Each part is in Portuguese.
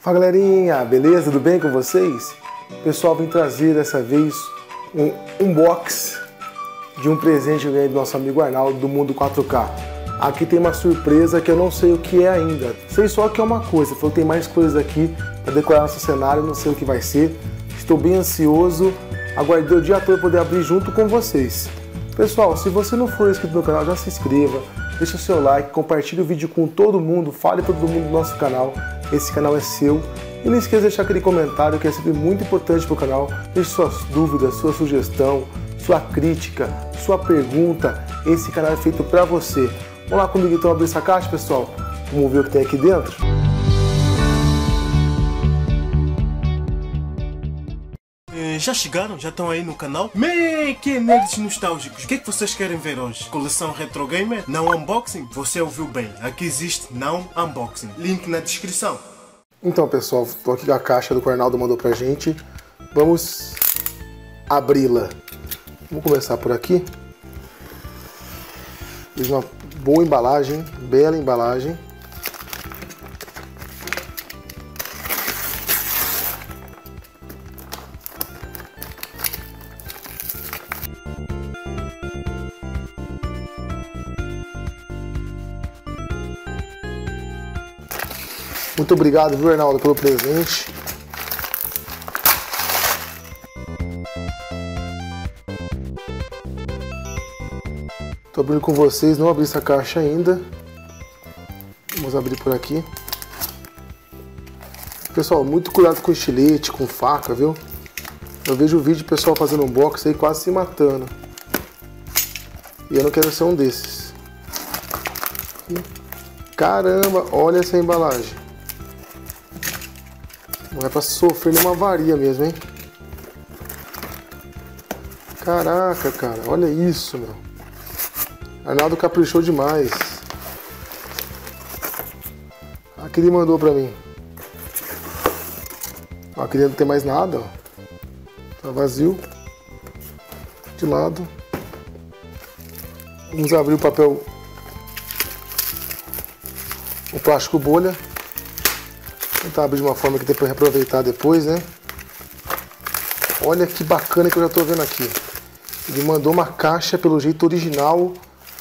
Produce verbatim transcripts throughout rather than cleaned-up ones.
Fala galerinha, beleza? Tudo bem com vocês? Pessoal, vim trazer dessa vez um unbox de um presente que eu ganhei do nosso amigo Arnaldo do Mundo quatro K. Aqui tem uma surpresa que eu não sei o que é ainda. Sei só que é uma coisa, falou que tem mais coisas aqui para decorar nosso cenário, não sei o que vai ser. Estou bem ansioso, aguardei o dia todo para poder abrir junto com vocês. Pessoal, se você não for inscrito no canal, já se inscreva, deixa o seu like, compartilhe o vídeo com todo mundo, fale para todo mundo do nosso canal. Esse canal é seu. E não esqueça de deixar aquele comentário que é sempre muito importante para o canal. Deixe suas dúvidas, sua sugestão, sua crítica, sua pergunta. Esse canal é feito para você. Vamos lá comigo então abrir essa caixa, pessoal? Vamos ver o que tem aqui dentro? Já chegaram? Já estão aí no canal? Man, que nerds nostálgicos! O que é que vocês querem ver hoje? Coleção Retro Gamer? Não unboxing? Você ouviu bem, aqui existe não unboxing. Link na descrição. Então pessoal, estou aqui com a caixa do que o Arnaldo mandou pra gente. Vamos abri-la. Vamos começar por aqui. Fiz uma boa embalagem, bela embalagem. Muito obrigado, viu, Arnaldo, pelo presente. Tô abrindo com vocês, não abri essa caixa ainda. Vamos abrir por aqui. Pessoal, muito cuidado com estilete, com faca, viu? Eu vejo o vídeo do pessoal fazendo unboxing aí quase se matando. E eu não quero ser um desses. Caramba, olha essa embalagem. Não é pra sofrer nenhuma avaria mesmo, hein? Caraca, cara, olha isso, meu. Arnaldo caprichou demais. Aqui ele mandou pra mim. Ó, aqui dentro não tem mais nada, ó. Tá vazio. De lado. Vamos abrir o papel. O plástico bolha. Tentar abrir de uma forma que dê pra reaproveitar depois, né? Olha que bacana que eu já tô vendo aqui. Ele mandou uma caixa pelo jeito original.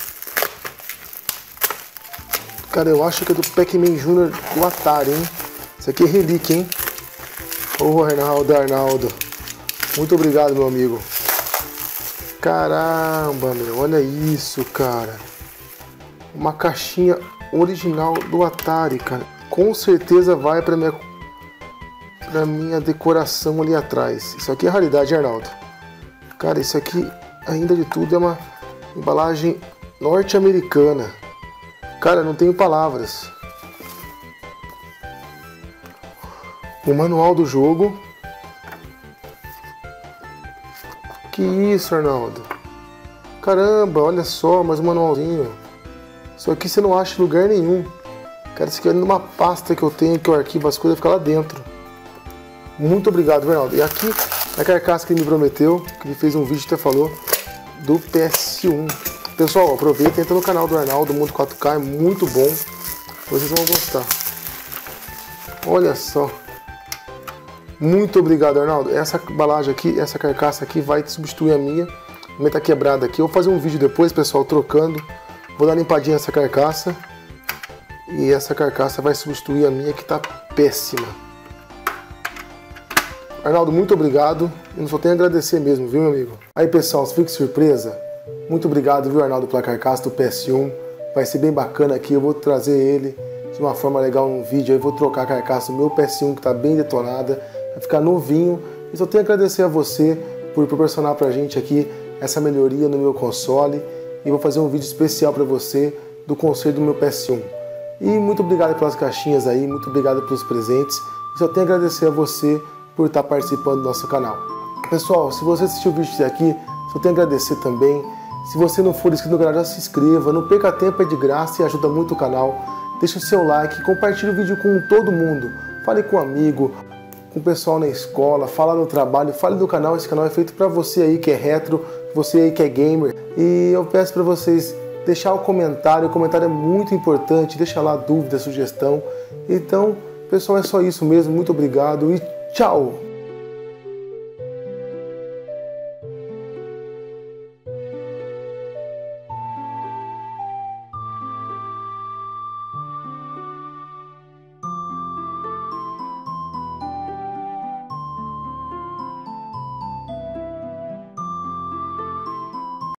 Cara, eu acho que é do Pac-Man Júnior do Atari, hein? Isso aqui é relíquia, hein? Ô, Arnaldo, Arnaldo. Muito obrigado, meu amigo. Caramba, meu. Olha isso, cara. Uma caixinha original do Atari, cara. Com certeza vai para minha para minha decoração ali atrás. Isso aqui é raridade, Arnaldo. Cara, isso aqui, ainda de tudo, é uma embalagem norte-americana. Cara, não tenho palavras. O manual do jogo. Que isso, Arnaldo? Caramba, olha só, mais um manualzinho. Isso aqui você não acha em lugar nenhum. Cara, isso aqui é numa pasta que eu tenho, que eu arquivo as coisas, fica lá dentro. Muito obrigado, Arnaldo. E aqui, a carcaça que ele me prometeu, que ele fez um vídeo, até falou, do P S um. Pessoal, aproveita, entra no canal do Arnaldo, Mundo quatro K, é muito bom. Vocês vão gostar. Olha só. Muito obrigado, Arnaldo. Essa embalagem aqui, essa carcaça aqui vai substituir a minha. A minha tá quebrada aqui. Eu vou fazer um vídeo depois, pessoal, trocando. Vou dar uma limpadinha nessa carcaça. E essa carcaça vai substituir a minha que tá péssima. Arnaldo, muito obrigado. Eu só tenho a agradecer mesmo, viu, meu amigo? Aí, pessoal, você viu que surpresa? Muito obrigado, viu, Arnaldo, pela carcaça do P S um. Vai ser bem bacana aqui. Eu vou trazer ele de uma forma legal num vídeo. Aí vou trocar a carcaça do meu P S um, que tá bem detonada. Vai ficar novinho. E só tenho a agradecer a você por proporcionar pra gente aqui essa melhoria no meu console. E vou fazer um vídeo especial pra você do conserto do meu P S um. E muito obrigado pelas caixinhas aí, muito obrigado pelos presentes. E só tenho a agradecer a você por estar participando do nosso canal. Pessoal, se você assistiu o vídeo até aqui, só tenho a agradecer também. Se você não for inscrito no canal, já se inscreva. Não perca tempo, é de graça e ajuda muito o canal. Deixa o seu like, compartilhe o vídeo com todo mundo. Fale com um amigo, com o pessoal na escola, fala no trabalho, fale do canal. Esse canal é feito para você aí que é retro, você aí que é gamer. E eu peço para vocês deixar o comentário, o comentário é muito importante, deixa lá dúvida, sugestão. Então, Pessoal, é só isso mesmo. Muito obrigado e tchau!